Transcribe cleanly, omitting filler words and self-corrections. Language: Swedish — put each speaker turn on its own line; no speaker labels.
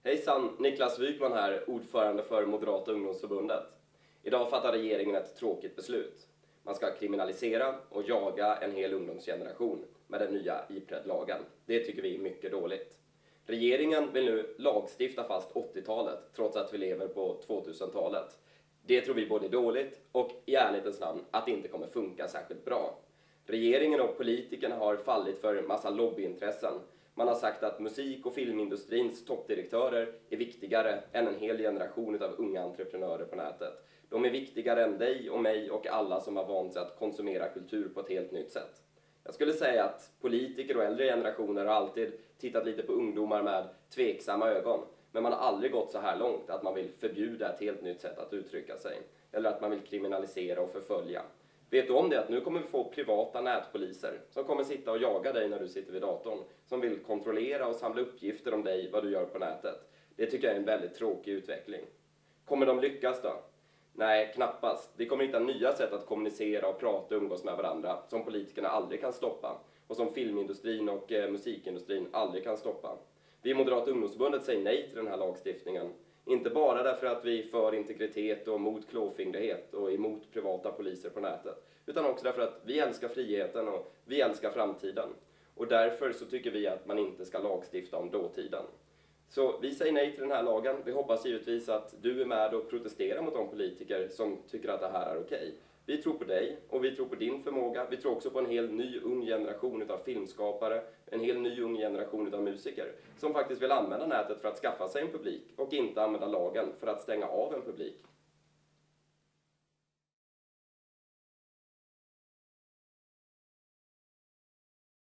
Hejsan, Niklas Wykman här, ordförande för Moderata ungdomsförbundet. Idag fattar regeringen ett tråkigt beslut. Man ska kriminalisera och jaga en hel ungdomsgeneration med den nya Ipred-lagen. Det tycker vi är mycket dåligt. Regeringen vill nu lagstifta fast 80-talet trots att vi lever på 2000-talet. Det tror vi både är dåligt och i ärlighetens namn att det inte kommer funka särskilt bra. Regeringen och politikerna har fallit för en massa lobbyintressen. Man har sagt att musik- och filmindustrins toppdirektörer är viktigare än en hel generation av unga entreprenörer på nätet. De är viktigare än dig och mig och alla som har vant sig att konsumera kultur på ett helt nytt sätt. Jag skulle säga att politiker och äldre generationer har alltid tittat lite på ungdomar med tveksamma ögon. Men man har aldrig gått så här långt att man vill förbjuda ett helt nytt sätt att uttrycka sig. Eller att man vill kriminalisera och förfölja. Vet du om det att nu kommer vi få privata nätpoliser som kommer sitta och jaga dig när du sitter vid datorn. Som vill kontrollera och samla uppgifter om dig, vad du gör på nätet. Det tycker jag är en väldigt tråkig utveckling. Kommer de lyckas då? Nej, knappast. Vi kommer hitta nya sätt att kommunicera och prata och umgås med varandra som politikerna aldrig kan stoppa. Och som filmindustrin och musikindustrin aldrig kan stoppa. Vi i Moderata ungdomsförbundet säger nej till den här lagstiftningen. Inte bara därför att vi är för integritet och mot klåfingrighet och emot privata poliser på nätet. Utan också därför att vi älskar friheten och vi älskar framtiden. Och därför så tycker vi att man inte ska lagstifta om dåtiden. Så vi säger nej till den här lagen. Vi hoppas givetvis att du är med och protesterar mot de politiker som tycker att det här är okej. Vi tror på dig och vi tror på din förmåga. Vi tror också på en hel ny ung generation av filmskapare, en hel ny ung generation av musiker som faktiskt vill använda nätet för att skaffa sig en publik och inte använda lagen för att stänga av en publik.